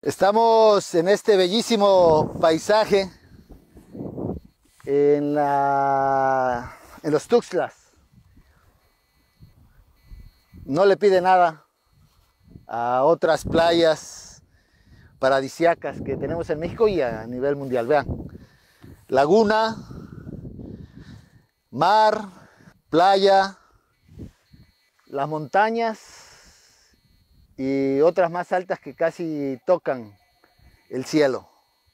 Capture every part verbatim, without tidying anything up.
Estamos en este bellísimo paisaje en, la, en los Tuxtlas. No le pide nada a otras playas paradisíacas que tenemos en México y a nivel mundial. Vean, laguna, mar, playa, las montañas y otras más altas que casi tocan el cielo.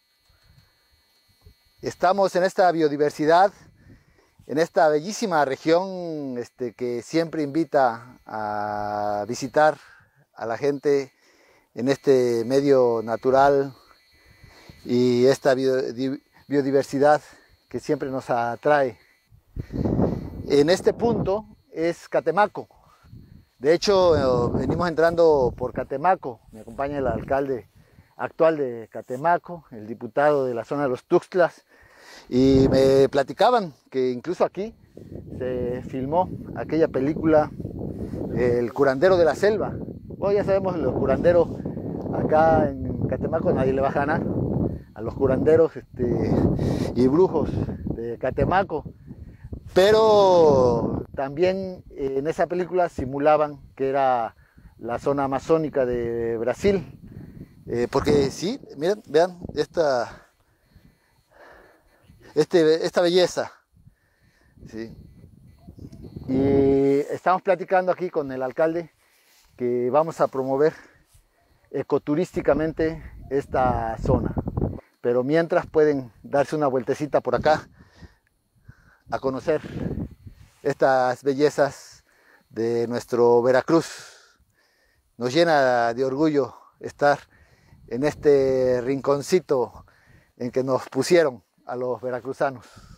Estamos en esta biodiversidad, en esta bellísima región este, que siempre invita a visitar a la gente en este medio natural y esta biodiversidad que siempre nos atrae. En este punto es Catemaco. De hecho, venimos entrando por Catemaco. Me acompaña el alcalde actual de Catemaco, el diputado de la zona de los Tuxtlas, y me platicaban que incluso aquí se filmó aquella película El curandero de la selva. Bueno, ya sabemos, los curanderos acá en Catemaco nadie le va a ganar a los curanderos este, y brujos de Catemaco. Pero también en esa película simulaban que era la zona amazónica de Brasil. Eh, porque sí, miren, vean esta, este, esta belleza. ¿Sí? Y estamos platicando aquí con el alcalde que vamos a promover ecoturísticamente esta zona. Pero mientras pueden darse una vueltecita por acá a conocer estas bellezas de nuestro Veracruz. Nos llena de orgullo estar en este rinconcito en que nos pusieron a los veracruzanos.